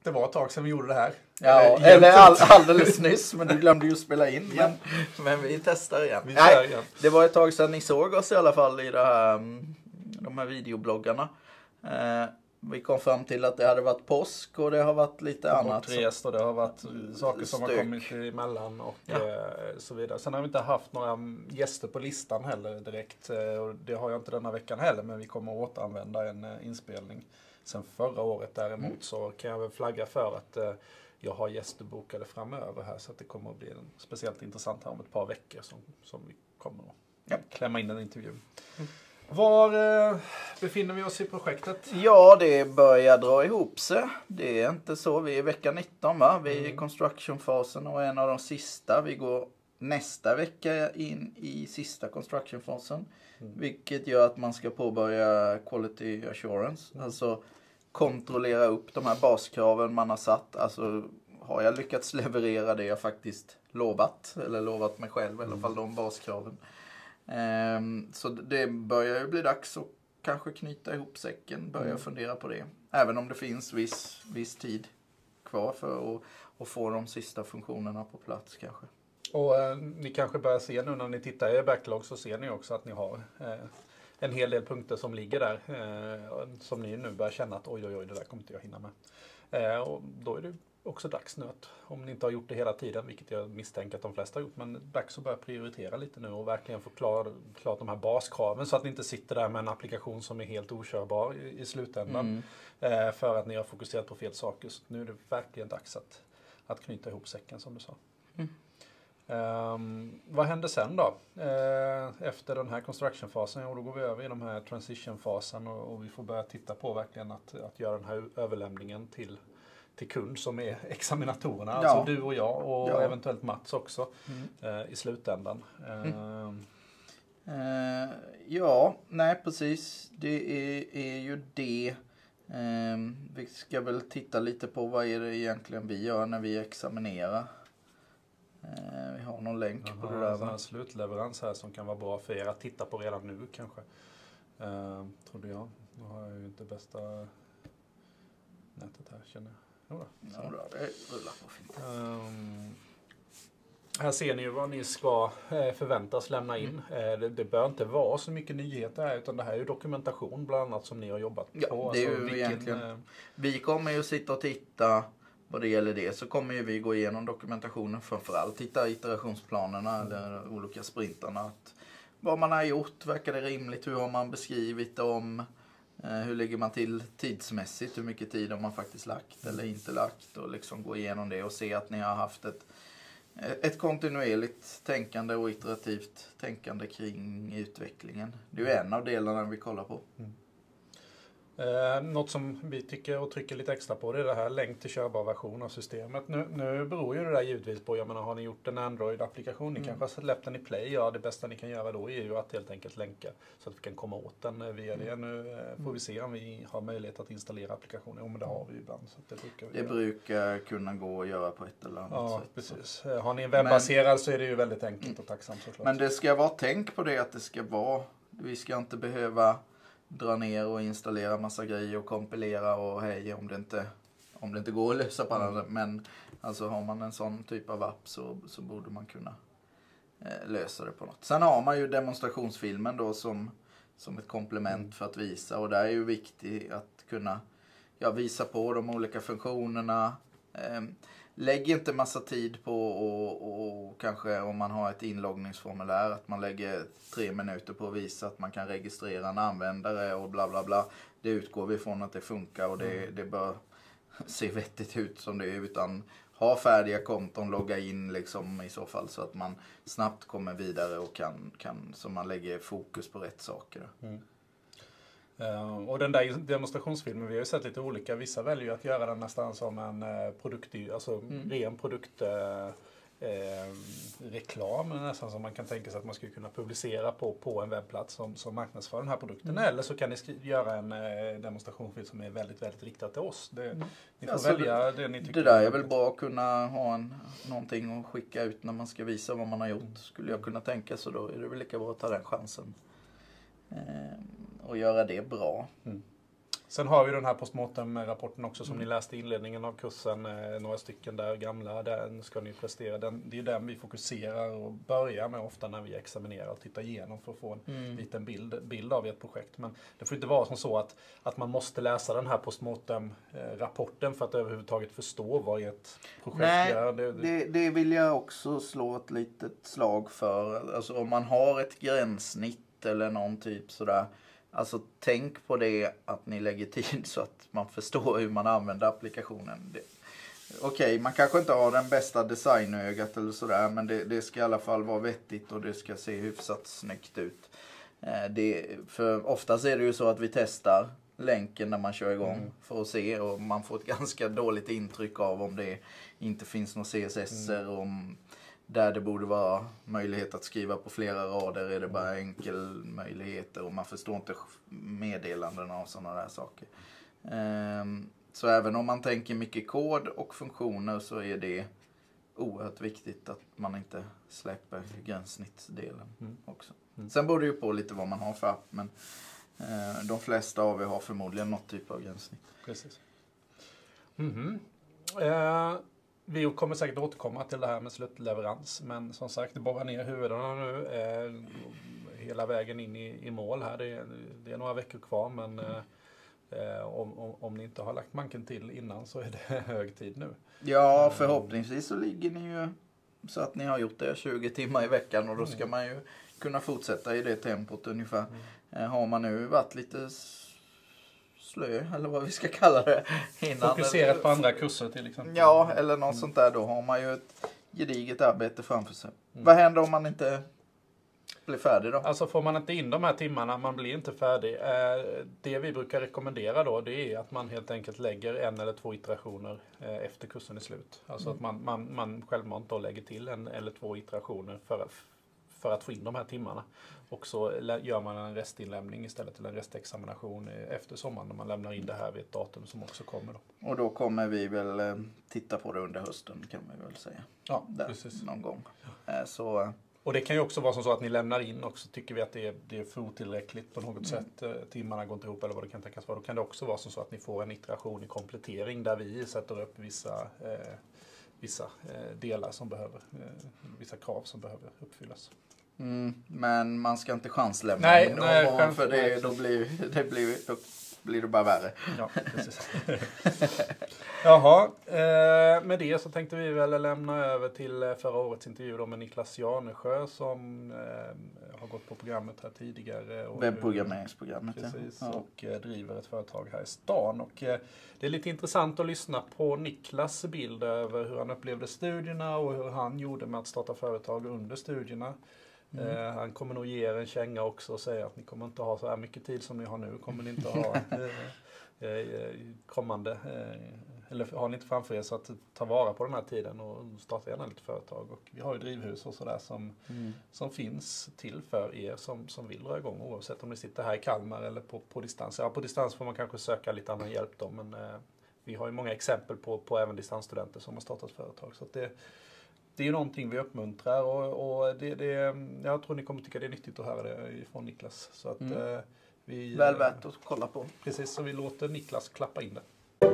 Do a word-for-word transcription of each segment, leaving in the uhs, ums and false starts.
det var ett tag sedan vi gjorde det här. Ja, eller, eller all, alldeles nyss, men du glömde ju spela in. Men, men vi testar igen. Vi Nej, igen. Det var ett tag sedan ni såg oss i alla fall i det här, de här videobloggarna. Eh, vi kom fram till att det hade varit påsk och det har varit lite annat. Bortrest och det har varit saker som Stök. har kommit emellan och Ja. eh, så vidare. Sen har vi inte haft några gäster på listan heller direkt. Eh, och det har jag inte denna veckan heller, men vi kommer att återanvända en eh, inspelning sen förra året. Däremot mm. så kan jag väl flagga för att eh, jag har gäster bokade framöver här, så att det kommer att bli en speciellt intressant här om ett par veckor som, som vi kommer att ja. klämma in en intervju. Mm. Var eh, befinner vi oss i projektet? Ja, det börjar dra ihop sig. Det är inte så. Vi är i vecka nitton, va? Vi är mm. i construction-fasen och en av de sista. Vi går nästa vecka in i sista construction-fasen. Mm. Vilket gör att man ska påbörja quality assurance. Mm. Alltså kontrollera upp de här baskraven man har satt. Alltså har jag lyckats leverera det jag faktiskt lovat. Eller lovat mig själv i alla fall, de baskraven. Um, så det börjar ju bli dags att kanske knyta ihop säcken, börja mm. fundera på det. Även om det finns viss, viss tid kvar för att, att få de sista funktionerna på plats kanske. Och eh, ni kanske börjar se nu när ni tittar i er backlog, så ser ni också att ni har eh, en hel del punkter som ligger där eh, som ni nu börjar känna att oj oj oj, det där kommer inte jag hinna med. Eh, och då är det också dags nu att, om ni inte har gjort det hela tiden, vilket jag misstänker att de flesta har gjort, men dags att börja prioritera lite nu och verkligen få klart klar de här baskraven, så att ni inte sitter där med en applikation som är helt okörbar i, i slutändan mm. eh, för att ni har fokuserat på fel saker. Så nu är det verkligen dags att, att knyta ihop säcken, som du sa. Mm. Um, vad händer sen då? Uh, efter den här construction-fasen, ja, då går vi över i de här transition-fasen och, och vi får börja titta på verkligen att, att göra den här överlämningen till till kund som är examinatorerna, ja. Alltså du och jag och ja. eventuellt Mats också mm. eh, i slutändan. Eh, mm. uh, ja, nej precis. Det är, är ju det. Uh, vi ska väl titta lite på vad är det egentligen vi gör när vi examinerar. Uh, vi har någon länk Jaha, på det där. En slutleverans här som kan vara bra för er att titta på redan nu kanske. Uh, trodde jag. Nu har jag ju inte bästa nätet här, känner jag. Ja, det rullar på fint. Um, här ser ni ju vad ni ska eh, förväntas lämna in. Mm. Eh, det, det bör inte vara så mycket nyheter här, utan det här är ju dokumentation bland annat som ni har jobbat ja, på. Det är alltså, ju vilken, egentligen, eh, vi kommer ju sitta och titta vad det gäller det. Så kommer ju vi gå igenom dokumentationen framförallt. Titta iterationsplanerna mm. eller olika sprintarna. Att vad man har gjort, verkar det rimligt? Hur har man beskrivit dem? Hur ligger man till tidsmässigt? Hur mycket tid har man faktiskt lagt eller inte lagt? Och liksom gå igenom det och se att ni har haft ett, ett kontinuerligt tänkande och iterativt tänkande kring utvecklingen. Det är ju en av delarna vi kollar på. Mm. Eh, något som vi tycker och trycker lite extra på, det är det här länk till körbar version av systemet. Nu, nu beror ju det där givetvis på, jag menar, har ni gjort en Android-applikation, ni mm. kanske har släppt den i Play, ja det bästa ni kan göra då är ju att helt enkelt länka så att vi kan komma åt den via det. Nu eh, får vi se om vi har möjlighet att installera applikationen, men det har vi ju ibland. Så det brukar, vi det brukar kunna gå att göra på ett eller annat ja, sätt. Precis. Så. Har ni en webbaserad men, så är det ju väldigt enkelt mm. och tacksamt såklart. Men det ska vara, tänk på det att det ska vara, vi ska inte behöva dra ner och installera massa grejer och kompilera och hej om det inte, om det inte går att lösa på mm. annat. Men alltså har man en sån typ av app så, så borde man kunna eh, lösa det på något. Sen har man ju demonstrationsfilmen då som, som ett komplement mm. för att visa. Och där är ju viktigt att kunna ja, visa på de olika funktionerna. Eh, lägg inte massa tid på och, och kanske om man har ett inloggningsformulär att man lägger tre minuter på att visa att man kan registrera en användare och bla bla bla. Det utgår vi från att det funkar och det, mm. det bör se vettigt ut som det är, utan ha färdiga konton, logga in liksom i så fall så att man snabbt kommer vidare och kan, kan så man lägger fokus på rätt saker. Mm. Uh, och den där demonstrationsfilmen, vi har ju sett lite olika. Vissa väljer ju att göra den nästan som en uh, produkt, alltså mm. ren produkt uh, uh, reklam, nästan som man kan tänka sig att man skulle kunna publicera på, på en webbplats som, som marknadsför den här produkten. Mm. Eller så kan ni skri- göra en uh, demonstrationsfilm som är väldigt, väldigt riktad till oss. Det, mm. Ni får alltså välja det, det ni tycker. Det där är väl bra att kunna ha en, någonting att skicka ut när man ska visa vad man har gjort. Mm. Skulle jag kunna tänka så då är det väl lika bra att ta den chansen. Uh, och göra det bra. Mm. Sen har vi den här postmortem-rapporten också som mm. ni läste i inledningen av kursen. Eh, några stycken där gamla, den ska ni prestera. Den, det är den vi fokuserar och börjar med ofta när vi examinerar och tittar igenom för att få en mm. liten bild, bild av ert projekt. Men det får inte vara som så att, att man måste läsa den här postmortem-rapporten för att överhuvudtaget förstå vad ert projekt Nej, är. Det, det, det vill jag också slå ett litet slag för. Alltså om man har ett gränssnitt eller någon typ sådär. Alltså tänk på det att ni lägger tid så att man förstår hur man använder applikationen. Okej, okay, man kanske inte har den bästa designögat eller sådär, men det, det ska i alla fall vara vettigt och det ska se hyfsat snyggt ut. Eh, det, för oftast är det ju så att vi testar länken när man kör igång mm. för att se, och man får ett ganska dåligt intryck av om det inte finns några C S S-er mm. om där det borde vara möjlighet att skriva på flera rader är det bara enkel möjligheter och man förstår inte meddelandena och sådana där saker. Um, så även om man tänker mycket kod och funktioner så är det oerhört viktigt att man inte släpper gränssnittsdelen mm. också. Mm. Sen beror det ju på lite vad man har för app, men uh, de flesta av er har förmodligen något typ av gränssnitt. Precis. Mm-hmm. Uh... Vi kommer säkert återkomma till det här med slutleverans, men som sagt, det borrar ner huvudena nu eh, hela vägen in i, i mål här. Det är, det är några veckor kvar, men eh, om, om, om ni inte har lagt manken till innan så är det hög tid nu. Ja, förhoppningsvis så ligger ni ju så att ni har gjort det tjugo timmar i veckan och då ska man ju kunna fortsätta i det tempot ungefär. Mm. Har man nu varit lite slö, eller vad vi ska kalla det. Innan, fokuserat eller, på andra kurser till exempel. Ja, eller något mm. sånt där. Då har man ju ett gediget arbete framför sig. Mm. Vad händer om man inte blir färdig då? Alltså får man inte in de här timmarna, man blir inte färdig. Det vi brukar rekommendera då, det är att man helt enkelt lägger en eller två iterationer efter kursen är slut. Alltså mm. att man, man, man självmant då lägger till en eller två iterationer för, för att få in de här timmarna. Och så gör man en restinlämning istället till en restexamination efter sommaren när man lämnar in det här vid ett datum som också kommer då. Och då kommer vi väl titta på det under hösten kan man väl säga. Ja, där, precis. Någon gång. Ja. Så... Och det kan ju också vara som så att ni lämnar in också, tycker vi att det är, det är för otillräckligt på något mm. sätt. Timmarna går inte ihop eller vad det kan tänkas vara. Då kan det också vara som så att ni får en iteration i komplettering där vi sätter upp vissa, eh, vissa eh, delar som behöver, eh, vissa krav som behöver uppfyllas. Mm, men man ska inte chanslämna nej, in nej, och, chans, för det, då, blir, det blir, då blir det bara värre. Ja, precis. Jaha, eh, med det så tänkte vi väl lämna över till förra årets intervju då med Niklas Janesjö som eh, har gått på programmet här tidigare. Och webbprogrammeringsprogrammet. Precis, ja. och eh, driver ett företag här i stan. Och, eh, det är lite intressant att lyssna på Niklas bild över hur han upplevde studierna och hur han gjorde med att starta företag under studierna. Mm. Uh, han kommer nog ge er en känga också och säga att ni kommer inte ha så här mycket tid som ni har nu. Kommer ni inte ha uh, uh, kommande, uh, eller har ni inte framför er så att ta vara på den här tiden och starta gärna lite företag. Och vi har ju drivhus och sådär som, mm. som finns till för er som, som vill dra igång oavsett om ni sitter här i Kalmar eller på, på distans. Ja, på distans får man kanske söka lite annan hjälp då, men uh, vi har ju många exempel på, på även distansstudenter som har startat företag. Så att det Det är ju någonting vi uppmuntrar och, och det, det, jag tror ni kommer tycka det är nyttigt att höra det ifrån Niklas. Så att, mm. eh, vi, väl värt att kolla på. Precis, så vi låter Niklas klappa in det.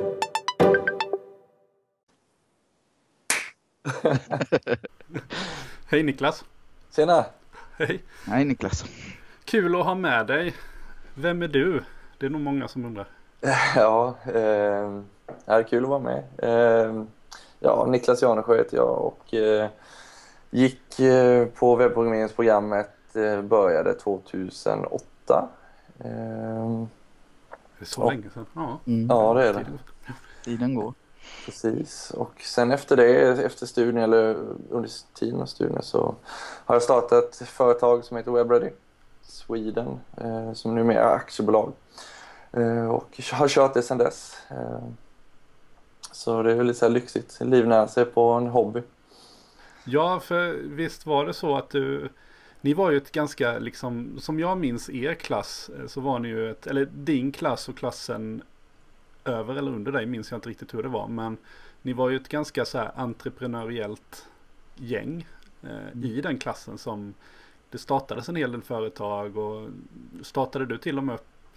Hej Niklas. Tjena. Hej. Hej Niklas. Kul att ha med dig. Vem är du? Det är nog många som undrar. Ja, eh, det är kul att vara med. Eh, Ja, Niklas Janesjö heter jag och eh, gick eh, på webbprogrammeringsprogrammet, eh, började tjugohundraåtta. Eh, det är så och, länge sedan. Ja, mm. ja det är det. Tiden går. Precis, och sen efter det, efter studien eller under tiden av studien så har jag startat ett företag som heter WebReady Sweden, eh, som numera är aktiebolag. Eh, och har kört det sedan dess. Eh, Så det är lite så här lyxigt. Livnära sig på en hobby. Ja, för visst var det så att du... Ni var ju ett ganska, liksom... Som jag minns er klass så var ni ju ett... Eller din klass och klassen över eller under dig minns jag inte riktigt hur det var. Men ni var ju ett ganska så här entreprenöriellt gäng eh, mm. i den klassen som... Det startades en hel del företag och startade du till och med upp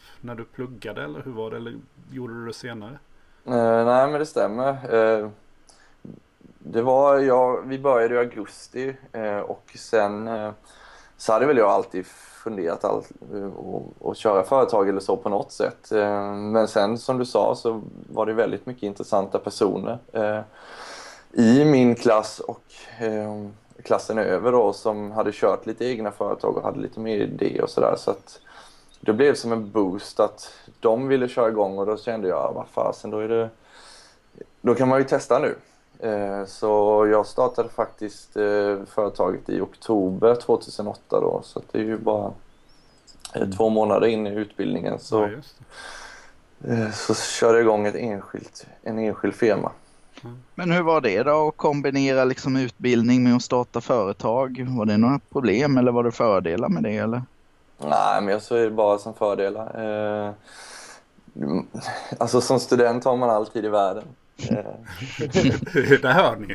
när du pluggade eller hur var det? Eller gjorde du det senare? Eh, nej, men det stämmer. Eh, det var jag, vi började i augusti eh, och sen eh, så hade väl jag alltid funderat all, och, och köra företag eller så på något sätt. Eh, men sen som du sa så var det väldigt mycket intressanta personer eh, i min klass och eh, klassen över då, som hade kört lite egna företag och hade lite mer idé och sådär. Så att det blev som en boost att de ville köra igång och då kände jag, vad fasen, då är det, då kan man ju testa nu. Eh, så jag startade faktiskt eh, företaget i oktober tjugohundraåtta då, så att det är ju bara eh, två månader in i utbildningen så, Ja, just det. eh, så körde jag igång ett enskilt, en enskild firma. Men hur var det då att kombinera liksom utbildning med att starta företag? Var det några problem eller var det fördelar med det eller? Nej, men jag ser det bara som fördelar. Eh, alltså som student har man alltid i världen. Eh, det hör ni.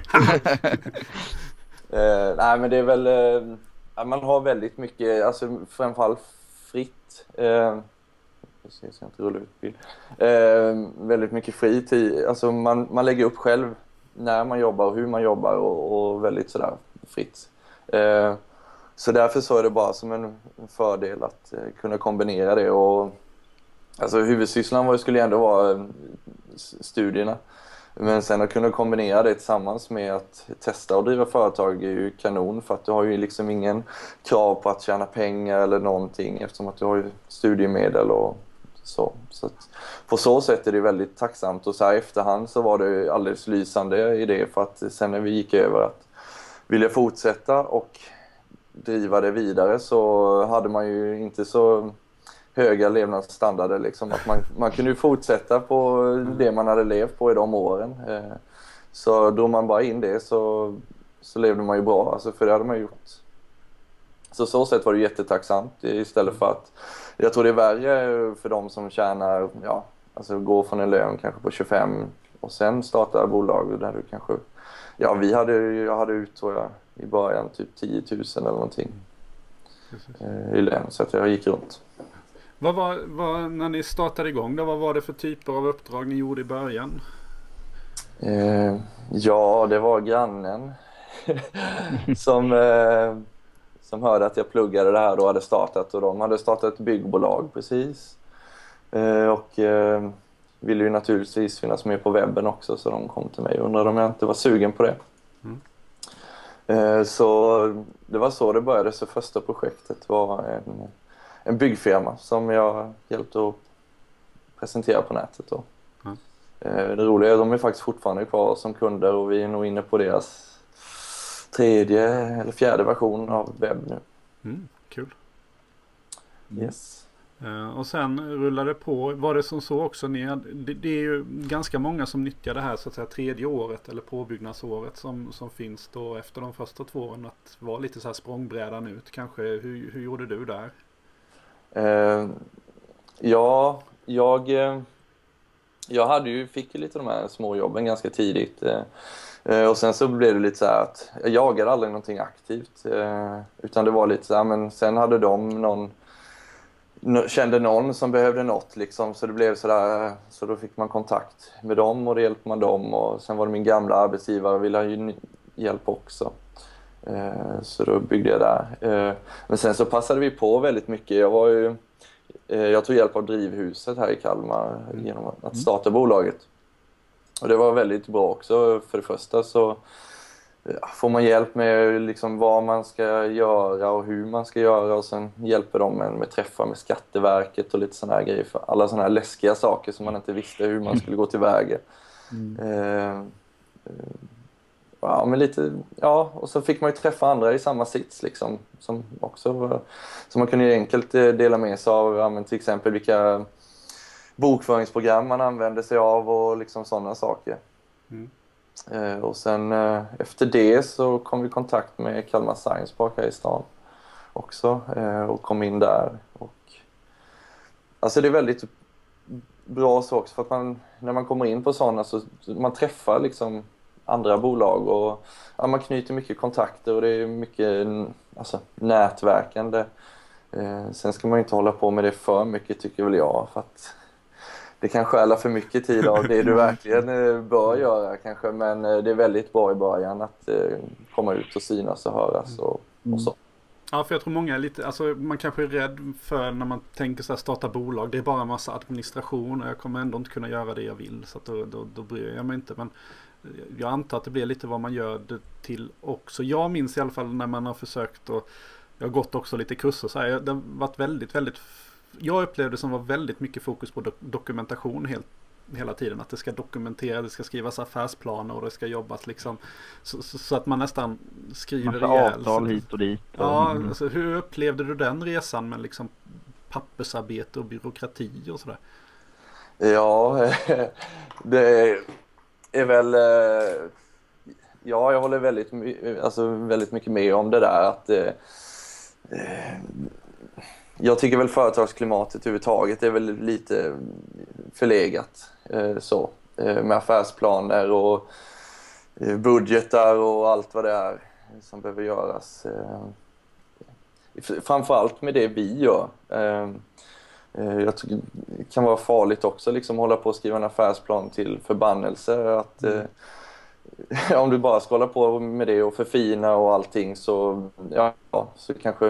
eh, nej, men det är väl... Eh, man har väldigt mycket, alltså framförallt fritt. Eh, precis, jag inte rullar ut bild. Eh, väldigt mycket fritid. Alltså man, man lägger upp själv när man jobbar och hur man jobbar och, och väldigt sådär fritt. Eh, Så därför så är det bara som en fördel att eh, kunna kombinera det. Och, alltså huvudsysslan var, skulle ändå vara eh, studierna. Men sen att kunna kombinera det tillsammans med att testa och driva företag är ju kanon. För att du har ju liksom ingen krav på att tjäna pengar eller någonting. Eftersom att du har ju studiemedel och så. Så att på så sätt är det väldigt tacksamt. Och så här i efterhand så var det alldeles lysande idé. För att sen när vi gick över att vilja fortsätta och driva det vidare så hade man ju inte så höga levnadsstandarder liksom, att man, man kunde ju fortsätta på det man hade levt på i de åren. Så drog man bara in det så, så levde man ju bra, alltså, för det hade man gjort. Så så sätt var det jättetacksamt istället för att, jag tror det är värre för de som tjänar, ja, alltså går från en lön kanske på tjugofem och sen startar bolag där du kanske, ja vi hade, jag hade ut tror jag i början typ tio tusen eller någonting eh, i lön, så att jag gick runt. Vad var, vad, när ni startade igång då, vad var det för typer av uppdrag ni gjorde i början? Eh, ja, det var grannen som, eh, som hörde att jag pluggade det här och hade startat, och de hade startat ett byggbolag precis. Eh, och eh, ville ju naturligtvis finnas med på webben också, så de kom till mig och undrade om jag inte var sugen på det. Mm. Så det var så det började. Så första projektet var en, en byggfirma som jag hjälpte att presentera på nätet då. Mm. Det roliga är att de är faktiskt fortfarande kvar som kunder och vi är nog inne på deras tredje eller fjärde version av webb nu. Mm, kul. Yes. Uh, och sen rullade på, var det som så också, ni hade, det, det är ju ganska många som nyttjar det här så att säga tredje året eller påbyggnadsåret som, som finns då efter de första två åren, att vara lite så här språngbrädan ut kanske. Hur, hur gjorde du där? Uh, ja, jag jag hade ju, fick ju lite de här småjobben ganska tidigt uh, och sen så blev det lite så här att jag jagade aldrig någonting aktivt uh, utan det var lite så här, men sen hade de någon kände någon som behövde något liksom, så det blev sådär, så då fick man kontakt med dem och då hjälpte man dem, och sen var det min gamla arbetsgivare ville ha ju hjälp också, eh, så då byggde jag där. Eh, men sen så passade vi på väldigt mycket. Jag var ju, eh, jag tog hjälp av Drivhuset här i Kalmar genom att starta bolaget, och det var väldigt bra också. För det första så får man hjälp med liksom vad man ska göra och hur man ska göra, och sen hjälper de en med träffar med Skatteverket och lite sådana här grejer, för alla sådana här läskiga saker som man inte visste hur man skulle gå tillväga. Mm. Eh, ja, men lite, ja, och så fick man ju träffa andra i samma sits liksom, som också var, som man kunde enkelt dela med sig av, ja, men till exempel vilka bokföringsprogram man använde sig av och liksom sådana saker. Mm. Eh, och sen eh, efter det så kom vi i kontakt med Kalmar Science Park här i stan också, eh, och kom in där. Och, alltså det är väldigt bra så också, för att man, när man kommer in på sådana så man träffar liksom andra bolag och ja, man knyter mycket kontakter och det är mycket alltså, nätverkande. Eh, sen ska man ju inte hålla på med det för mycket, tycker väl jag, för att det kan stjäla för mycket tid av det du verkligen eh, bör göra kanske, men eh, det är väldigt bra i början att eh, komma ut och synas och höras och, och så. Ja, för jag tror många är lite, alltså man kanske är rädd för när man tänker så här, starta bolag, det är bara en massa administration och jag kommer ändå inte kunna göra det jag vill, så att då, då, då bryr jag mig inte, men jag antar att det blir lite vad man gör det till också. Jag minns i alla fall när man har försökt, och jag har gått också lite kurser så här, det har varit väldigt, väldigt, jag upplevde det som var väldigt mycket fokus på do- dokumentation helt, hela tiden, att det ska dokumenteras, det ska skrivas affärsplaner och det ska jobbas liksom så, så, så att man nästan skriver ihjäl. Avtal hit och dit. Och... Ja, alltså, hur upplevde du den resan med liksom pappersarbete och byråkrati och sådär? Ja, det är väl, ja, jag håller väldigt, alltså väldigt mycket med om det där, att eh, jag tycker väl företagsklimatet överhuvudtaget är väl lite förlegat eh, så eh, med affärsplaner och eh, budgetar och allt vad det är som behöver göras. Eh, framförallt med det vi gör. Eh, jag tycker det kan vara farligt också liksom hålla på att skriva en affärsplan till förbannelse, att eh, om du bara ska hålla på med det och förfina och allting, så ja, så kanske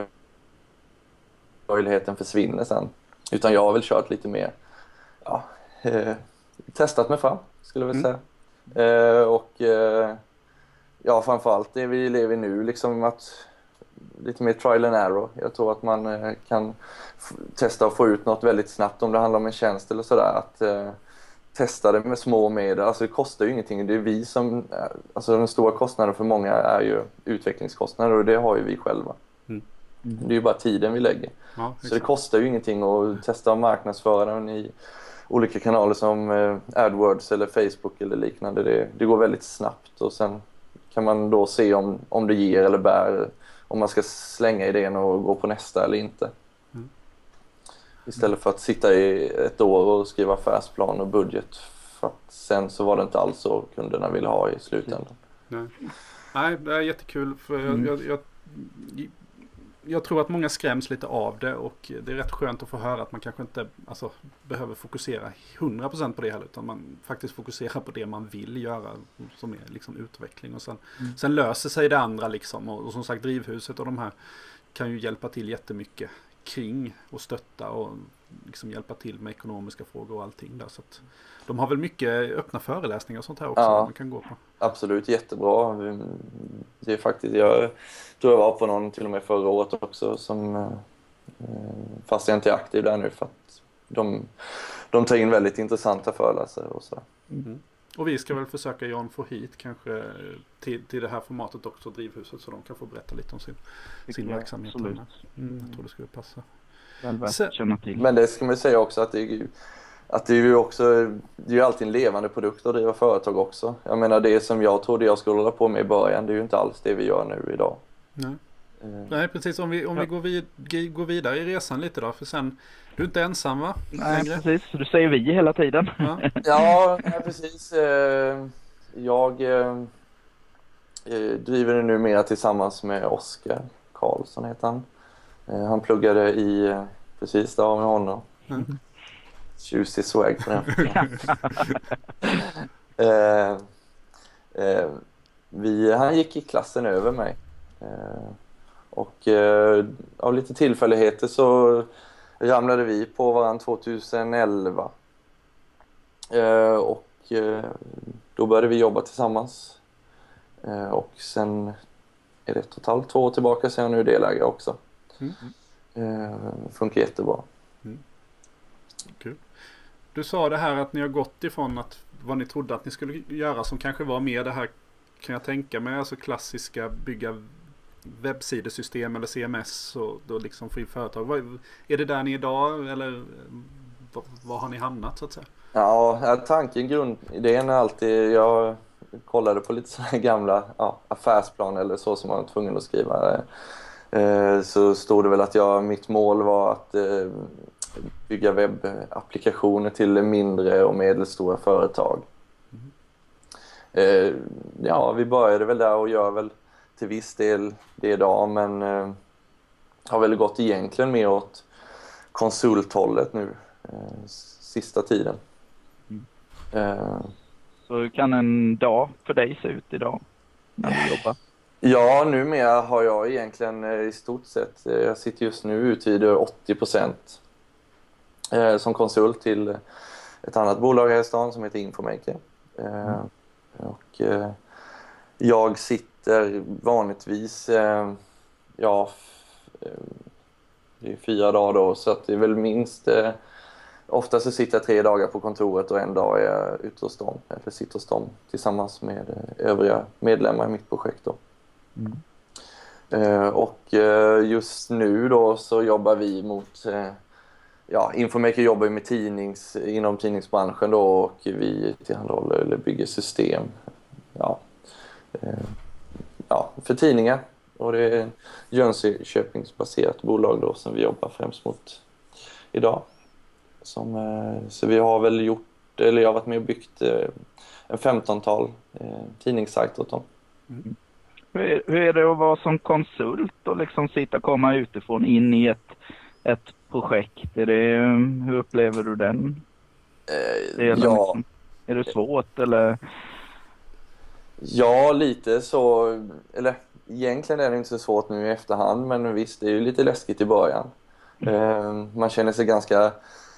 möjligheten försvinner sen. Utan jag har väl kört lite mer, ja, eh, testat mig fram, skulle jag väl säga. Mm. Eh, och eh, ja, framförallt det vi lever i nu, liksom att lite mer trial and error. Jag tror att man eh, kan f- testa och få ut något väldigt snabbt om det handlar om en tjänst eller sådär. Att eh, testa det med små medel. Alltså det kostar ju ingenting. Det är vi som, alltså den stora kostnaden för många är ju utvecklingskostnader, och det har ju vi själva. Mm. Mm. Det är ju bara tiden vi lägger. Ja, så det kostar ju ingenting att testa och marknadsföra den i olika kanaler som eh, AdWords eller Facebook eller liknande. Det, det går väldigt snabbt, och sen kan man då se om, om det ger eller bär, om man ska slänga idén och gå på nästa eller inte. Mm. Istället för att sitta i ett år och skriva affärsplan och budget, för att sen så var det inte alls så kunderna ville ha i slutändan. Nej, Nej det är jättekul, för jag, mm. jag, jag, jag tror att många skräms lite av det, och det är rätt skönt att få höra att man kanske inte alltså, behöver fokusera hundra procent på det heller, utan man faktiskt fokuserar på det man vill göra, som är liksom utveckling, och sen, mm. sen löser sig det andra liksom, och, och som sagt Drivhuset och de här kan ju hjälpa till jättemycket kring och stötta och liksom hjälpa till med ekonomiska frågor och allting där, så att de har väl mycket öppna föreläsningar och sånt här också, ja, man kan gå på. Absolut, jättebra. Det är faktiskt, jag tror jag var på någon till och med förra året också, som fast jag inte är aktiv där nu, för att de, de tar in väldigt intressanta föreläsare och så. Mm. Och vi ska väl försöka Jan få hit kanske till, till det här formatet också, Drivhuset, så de kan få berätta lite om sin, sin verksamhet. Mm, jag tror det skulle passa. Så, men det ska man säga också, att det är ju, att det är ju också, det är ju alltid en levande produkt att driva företag också. Jag menar, det som jag trodde jag skulle hålla på med i början, det är ju inte alls det vi gör nu idag. Nej, mm. Nej precis. Om vi, om ja. vi går, vid, går vidare i resan lite då, för sen, du är inte ensam va? Nej, längre. Precis. Du säger vi hela tiden. Ja, ja nej, precis. Jag driver det nu mer tillsammans med Oskar Karlsson heter han. Han pluggade i, precis där med honom. Mm. Tjusig swag på den. eh, eh, vi, han gick i klassen över mig. Eh, och eh, av lite tillfälligheter så ramlade vi på varandra tjugoelva. Eh, och eh, då började vi jobba tillsammans. Eh, och sen är det ett och ett halvt, två år tillbaka, så är jag nu delägare också. Mm. Eh, funkar jättebra. Mm. Kul. Du sa det här att ni har gått ifrån att vad ni trodde att ni skulle göra, som kanske var mer det här, kan jag tänka mig, alltså klassiska bygga webbsidesystem eller C M S och då liksom få in företag. Vad, är det där ni är idag, eller var, var har ni hamnat så att säga? Ja, tanken, grundidén är alltid, jag kollade på lite sådana gamla ja, affärsplan eller så som man var tvungen att skriva. Eh, så stod det väl att jag, mitt mål var att eh, bygga webbapplikationer till mindre och medelstora företag. Mm. Eh, ja, vi började väl där och gör väl till viss del det idag, men eh, har väl gått egentligen mer åt konsulthållet nu eh, sista tiden. Mm. Eh, Så hur kan en dag för dig se ut idag när du jobbar? ja, numera har jag egentligen eh, i stort sett, eh, jag sitter just nu uthyr åttio procent eh, som konsult till ett annat bolag här i stan som heter Infomaker. Eh, mm. Och eh, jag sitter vanligtvis, eh, ja, det är fyra dagar då, så att det är väl minst, eh, ofta så sitter jag tre dagar på kontoret och en dag är jag ute hos dem, eller sitter hos dem tillsammans med eh, övriga medlemmar i mitt projekt då. Mm. Eh, och eh, just nu då så jobbar vi mot, eh, ja, Infomaker jobbar med tidnings, inom tidningsbranschen då, och vi tillhandahåller eller bygger system, ja, eh, ja, för tidningar. Och det är Jönköpingsbaserat bolag då som vi jobbar främst mot idag. Som, eh, så vi har väl gjort, eller jag har varit med och byggt eh, en femtontal eh, tidningssajter åt dem. Mm. Hur är, hur är det att vara som konsult och liksom sitta och komma utifrån in i ett, ett projekt? Är det, hur upplever du den? Eh, är, det ja. liksom, är det svårt eller? Ja, lite så, eller egentligen är det inte så svårt nu i efterhand, men visst, det är ju lite läskigt i början. Mm. Eh, man känner sig ganska,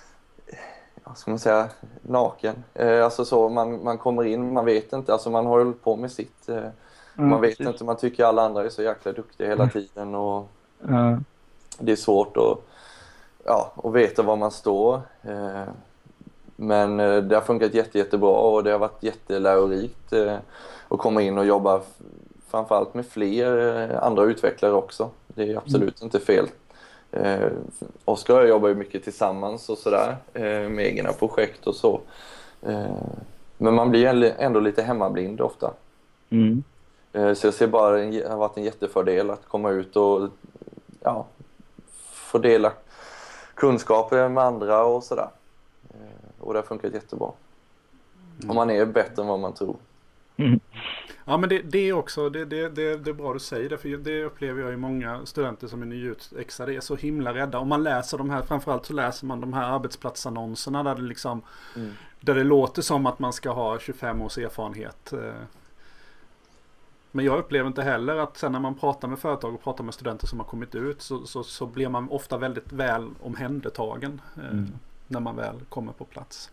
vad ska man säga, naken. Eh, alltså så, man, man kommer in, man vet inte, alltså man har hållit på med sitt. Eh, mm, man vet precis. inte, man tycker alla andra är så jäkla duktiga hela tiden och mm. det är svårt att, ja, att veta var man står. Eh, men eh, det har funkat jätte, jättebra och det har varit jättelärorikt eh, att komma in och jobba framförallt med fler andra utvecklare också. Det är absolut mm. inte fel. Eh, Oskar och jag jobbar ju mycket tillsammans och sådär eh, med egna projekt och så. Eh, men man blir ändå lite hemmablind ofta. Mm. Eh, så jag ser bara det har varit en jättefördel att komma ut och ja, få dela kunskaper med andra och sådär. Eh, och det har funkat jättebra. Mm. Och man är bättre än vad man tror. Mm. Ja, men det, det är också det, det, det, det är bra du säger det, för det upplever jag i många studenter som är nyutexade, är så himla rädda. Om man läser de här, framförallt så läser man de här arbetsplatsannonserna där det liksom mm. där det låter som att man ska ha tjugofem års erfarenhet. Men jag upplever inte heller att sen när man pratar med företag och pratar med studenter som har kommit ut så, så, så blir man ofta väldigt väl omhändertagen mm. eh, när man väl kommer på plats.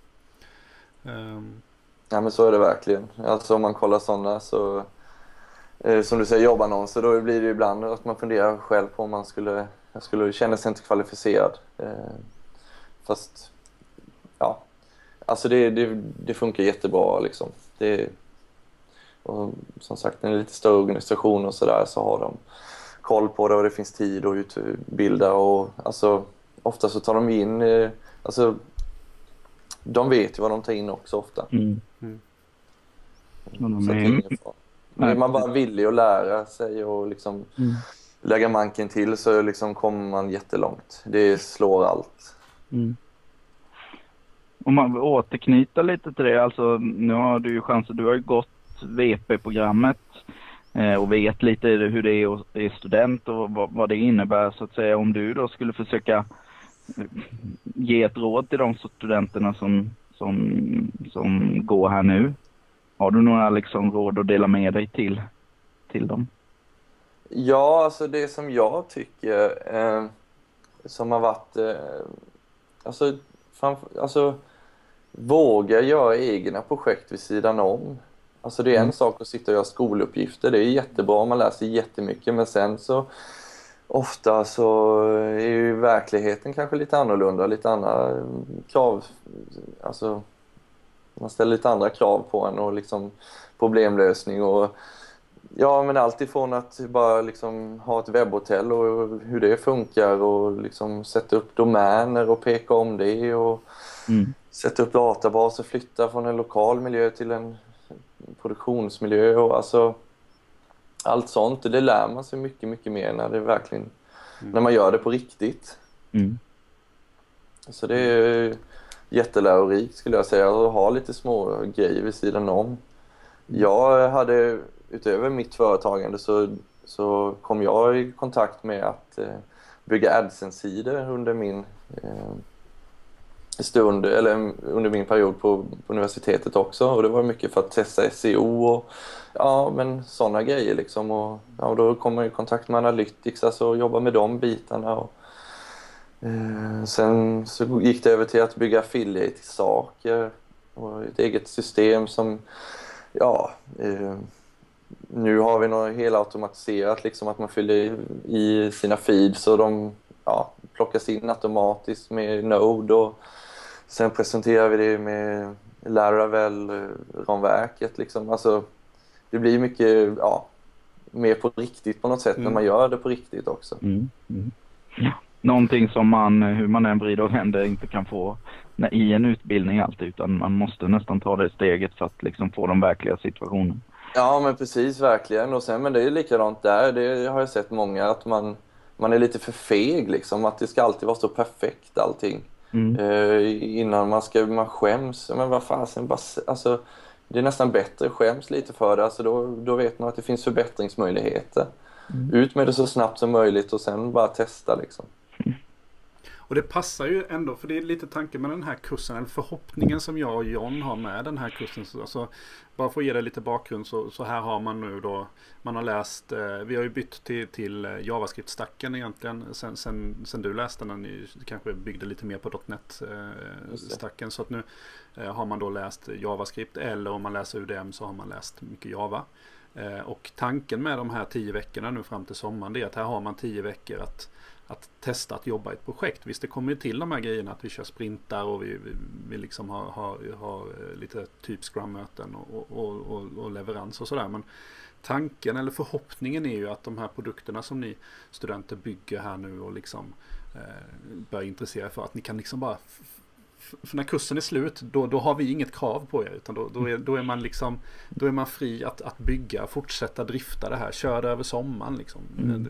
Um, Ja, men så är det verkligen. Alltså om man kollar sådana så, eh, som du säger, jobbannonser, då blir det ibland att man funderar själv på om man skulle, jag skulle känna sig inte kvalificerad. Eh, fast, ja, alltså det, det, det funkar jättebra liksom. Det, och som sagt, en lite större organisation och sådär så har de koll på det och det finns tid att utbilda och alltså ofta så tar de in, eh, alltså de vet ju vad de tar in också ofta. Mm. Mm. Så mm. är man bara villig att lära sig och liksom mm. lägga manken till så liksom kommer man jättelångt. Det slår allt. Mm. Om man vill återknyta lite till det, alltså nu har du ju chansen, du har ju gått V P-programmet eh, och vet lite hur det är att är student och vad, vad det innebär så att säga. Om du då skulle försöka ge ett råd till de studenterna som Som, som går här nu. Har du några liksom råd att dela med dig till, till dem? Ja, alltså det som jag tycker eh, som har varit eh, alltså, framför, alltså våga göra egna projekt vid sidan om. Alltså det är en mm. sak att sitta och göra skoluppgifter. Det är jättebra om man läser jättemycket, men sen så ofta så är ju verkligheten kanske lite annorlunda, lite andra krav, alltså man ställer lite andra krav på en och liksom problemlösning och ja, men allt ifrån att bara liksom ha ett webbhotell och hur det funkar och liksom sätta upp domäner och peka om det och mm. sätta upp databaser, flytta från en lokal miljö till en produktionsmiljö och alltså allt sånt, det lär man sig mycket, mycket mer när det verkligen, mm. när man gör det på riktigt. Mm. Så det är jättelärorikt skulle jag säga, att ha lite små grejer vid sidan om. Jag hade, utöver mitt företagande så, så kom jag i kontakt med att eh, bygga AdSense-sidor under min eh, stund, eller under min period på, på universitetet också, och det var mycket för att testa S E O och ja, men sådana grejer liksom, och ja, då kommer man i kontakt med Analytics, alltså jobba med de bitarna, och eh, sen så gick det över till att bygga affiliate-saker och ett eget system som ja, eh, nu har vi något helautomatiserat liksom, att man fyller i, i sina feeds och de ja, plockas in automatiskt med Node, och sen presenterar vi det med Laravel-ramverket liksom. Alltså, det blir mycket ja, mer på riktigt på något sätt, mm. när man gör det på riktigt också. Mm. Mm. Någonting som man, hur man än vrider och vänder, inte kan få när, i en utbildning alltid, utan man måste nästan ta det steget för att liksom få de verkliga situationen. Ja, men precis, verkligen. Och sen, men det är likadant där, det har jag sett många, att man, man är lite för feg liksom, att det ska alltid vara så perfekt allting. Mm. Uh, innan man ska, man skäms, men vad fasen, bara, alltså, det är nästan bättre, skäms lite för det, alltså då, då vet man att det finns förbättringsmöjligheter. Mm. Ut med det så snabbt som möjligt och sen bara testa liksom. Mm. Och det passar ju ändå, för det är lite tanke med den här kursen, eller förhoppningen som jag och John har med den här kursen. Så, alltså, bara för att ge det lite bakgrund, så, så här har man nu då, man har läst, eh, vi har ju bytt till, till JavaScript-stacken egentligen, sen, sen, sen du läste den, ni kanske byggde lite mer på .NET-stacken, eh, så att nu eh, har man då läst JavaScript, eller om man läser U D M så har man läst mycket Java. Eh, och tanken med de här tio veckorna nu fram till sommaren, det är att här har man tio veckor att att testa att jobba i ett projekt. Visst, det kommer till de här grejerna att vi kör sprintar och vi, vi, vi liksom har, har, har lite typ scrum-möten och, och, och, och leverans och sådär. Men tanken eller förhoppningen är ju att de här produkterna som ni studenter bygger här nu och liksom eh, börjar intressera för, att ni kan liksom bara, för när kursen är slut, då, då har vi inget krav på er, utan då, då, är, då är man liksom, då är man fri att, att bygga, fortsätta drifta det här, köra det över sommaren liksom. Mm.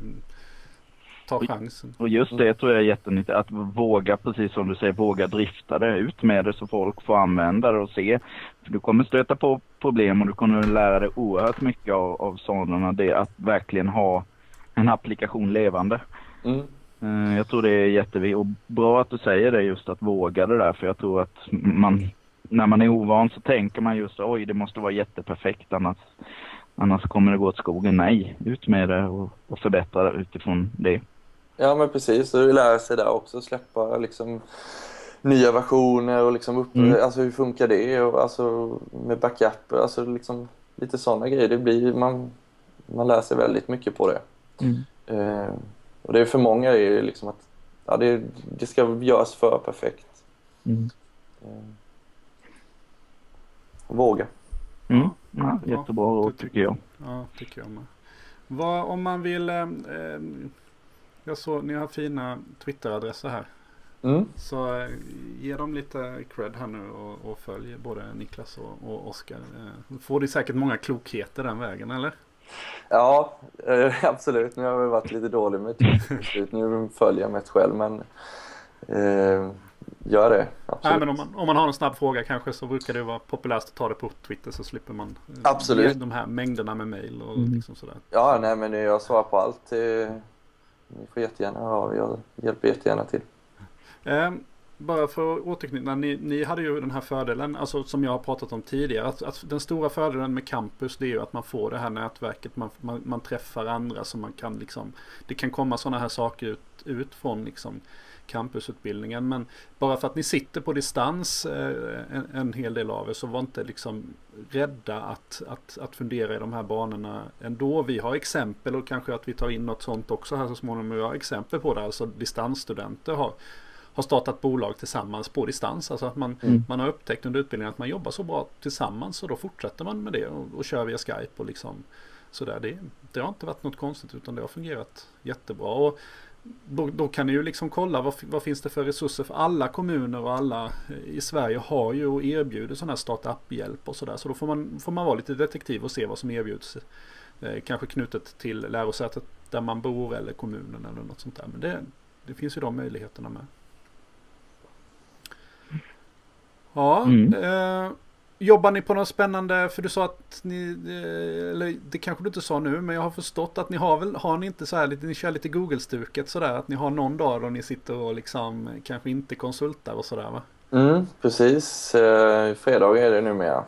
Ta chansen. Och just det tror jag är jättenyttigt, att våga, precis som du säger, våga drifta det, ut med det så folk får använda det och se. För du kommer stöta på problem och du kommer lära dig oerhört mycket av, av sådana, det att verkligen ha en applikation levande. Mm. Uh, jag tror det är jätteviktigt, och bra att du säger det, just att våga det där, för jag tror att man, när man är ovan så tänker man just, oj det måste vara jätteperfekt, annars Annars kommer det gå åt skogen. Nej, ut med det och, och förbättra det utifrån det. Ja, men precis. Och lära sig där också. Släppa liksom nya versioner och liksom upp, mm. alltså hur funkar det? Och alltså med backup, alltså liksom lite sådana grejer. Det blir, man, man lär sig väldigt mycket på det. Mm. Eh, och det är för många är ju liksom att ja, det, det ska göras för perfekt. Mm. Eh, våga. Mm. Ja, jättebra råd tycker jag. Ja, tycker jag med. Vad, om man vill, eh, jag såg ni har fina Twitter-adresser här. Mm. Så eh, ge dem lite cred här nu och, och följ både Niklas och, och Oskar. Eh, får det säkert många klokheter den vägen, eller? Ja, eh, absolut. Nu har jag varit lite dålig med Twitter. Nu följer jag mig själv, men eh, gör det. Absolut. Nej, men om man, om man har en snabb fråga kanske, så brukar det vara populärt att ta det på Twitter, så slipper man absolut de här mängderna med mejl och mm. liksom sådär. Ja, nej, men jag svarar på allt. Ni får jättegärna ha, jag hjälper jättegärna till. Eh, bara för att återknyta, ni, ni hade ju den här fördelen, alltså som jag har pratat om tidigare, att, att den stora fördelen med campus, det är ju att man får det här nätverket, man, man, man träffar andra, så man kan liksom, det kan komma sådana här saker ut, ut från liksom campusutbildningen, men bara för att ni sitter på distans eh, en, en hel del av er, så var inte liksom rädda att, att, att fundera i de här banorna ändå. Vi har exempel, och kanske att vi tar in något sånt också här så småningom, men vi har exempel på det, alltså distansstudenter har, har startat bolag tillsammans på distans, alltså att man, mm. man har upptäckt under utbildningen att man jobbar så bra tillsammans, och då fortsätter man med det och, och kör via Skype och liksom sådär. Det, det har inte varit något konstigt, utan det har fungerat jättebra. Och Då, då kan ni ju liksom kolla vad, vad finns det för resurser, för alla kommuner och alla i Sverige har ju och erbjuder sån här startup-hjälp och sådär, så då får man, får man vara lite detektiv och se vad som erbjuds, eh, kanske knutet till lärosätet där man bor eller kommunen eller något sånt där, men det, det finns ju de möjligheterna med. Ja, mm. eh, Jobbar ni på något spännande, för du sa att ni, eller det kanske du inte sa nu, men jag har förstått att ni har väl, har ni inte så här lite, ni kör lite Google-stuket sådär, att ni har någon dag då ni sitter och liksom kanske inte konsultar och sådär va? Mm, precis. Eh, fredag är det numera.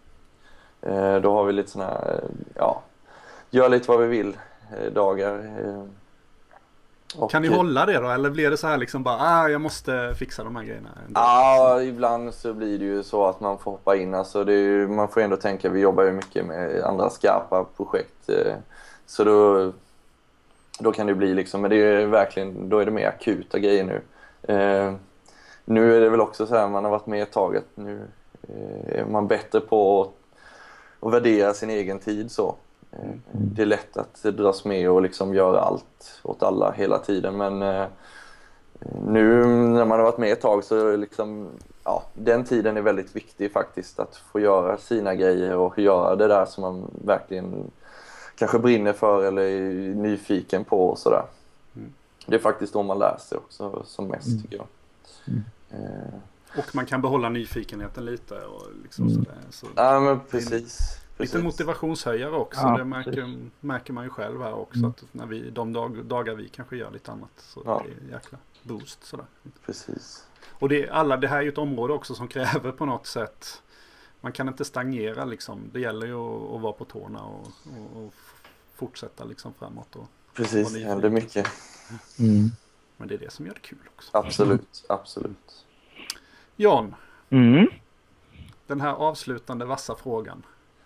Eh, då har vi lite såna här, ja, gör lite vad vi vill eh, dagar. Eh, och, kan ni hålla det då? Eller blir det så här liksom bara, ah, jag måste fixa de här grejerna? Ja, ibland så blir det ju så att man får hoppa in. Alltså det är ju, man får ändå tänka, vi jobbar ju mycket med andra skarpa projekt. Eh, så då, då kan det bli liksom, men det är verkligen, då är det mer akuta grejer nu. Eh, nu är det väl också så här, man har varit med ett tag, att nu eh, är man bättre på att, att värdera sin egen tid så. Mm. Det är lätt att dras med och liksom göra allt åt alla hela tiden, men eh, nu när man har varit med ett tag så är liksom, ja, den tiden är väldigt viktig faktiskt, att få göra sina grejer och göra det där som man verkligen kanske brinner för eller är nyfiken på och sådär. Mm. Det är faktiskt då man lär sig också som mest mm. tycker jag. Mm. Eh. Och man kan behålla nyfikenheten lite och liksom mm. sådär. Så ja, men precis. Lite motivationshöjare också, ja, det märker, märker man ju själv här också, mm. att när vi, de dag, dagar vi kanske gör lite annat så ja. Det är jäkla boost sådär. Precis. Och det, alla, det här är ju ett område också som kräver på något sätt, man kan inte stagnera liksom, det gäller ju att, att vara på tårna och, och, och fortsätta liksom framåt. Och, precis, det händer mycket. Mm. Men det är det som gör det kul också. Absolut, absolut. Jan, mm. den här avslutande vassa frågan.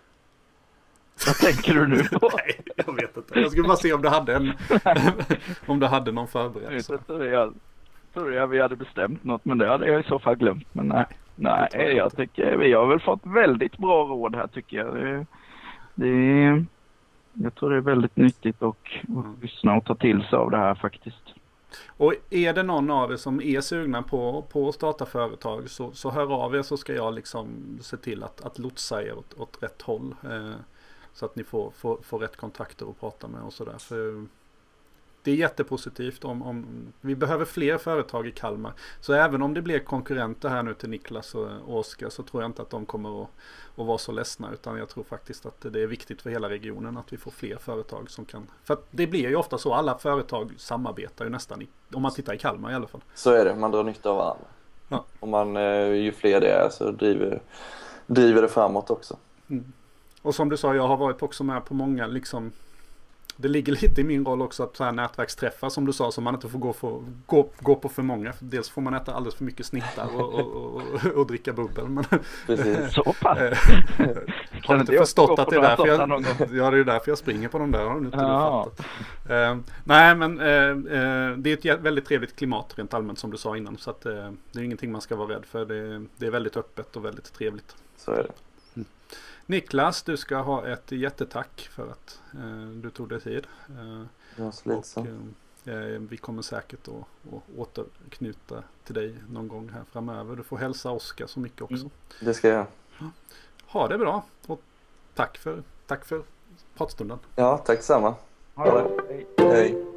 Vad tänker du nu på? Nej, jag vet inte. Jag skulle bara se om du hade en om du hade någon förberedelse. Jag trodde jag, trodde jag vi hade bestämt något, men det hade jag i så fall glömt. Men nej, nej jag, jag tycker vi har väl fått väldigt bra råd här tycker jag. Det, det, jag tror det är väldigt nyttigt att och lyssna och ta till sig av det här faktiskt. Och är det någon av er som är sugna på, på att starta företag så, så hör av er, så ska jag liksom se till att, att lotsa er åt, åt rätt håll. Eh, så att ni får, får, får rätt kontakter att prata med och sådär. För det är jättepositivt om, om vi behöver fler företag i Kalmar. Så även om det blir konkurrenter här nu till Niklas och Oskar, så tror jag inte att de kommer att, att vara så ledsna, utan jag tror faktiskt att det är viktigt för hela regionen att vi får fler företag som kan, för att det blir ju ofta så, alla företag samarbetar ju nästan i, om man tittar i Kalmar i alla fall. Så är det, man drar nytta av varandra. Ja. Och man, ju fler det är så driver, driver det framåt också. Mm. Och som du sa, jag har varit också med på många liksom, det ligger lite i min roll också att så här nätverksträffar som du sa, som man inte får gå, för, gå, gå på för många. Dels får man äta alldeles för mycket snittar och, och, och, och dricka bubbel. Men precis. Så pass. Jag har inte förstått att det är därför jag, ja, det är därför jag springer på de där. Har du inte ja. fattat. Uh, nej, men uh, uh, det är ett väldigt trevligt klimat rent allmänt som du sa innan. Så att, uh, det är ingenting man ska vara rädd för. Det, det är väldigt öppet och väldigt trevligt. Så är det. Niklas, du ska ha ett jättetack för att eh, du tog dig tid. Eh, och, eh, vi kommer säkert att, att återknyta till dig någon gång här framöver. Du får hälsa Oskar så mycket också. Mm. Det ska jag. Ha det bra och tack för, tack för pratstunden. Ja, tack samma. Ha det. Hej. Hej.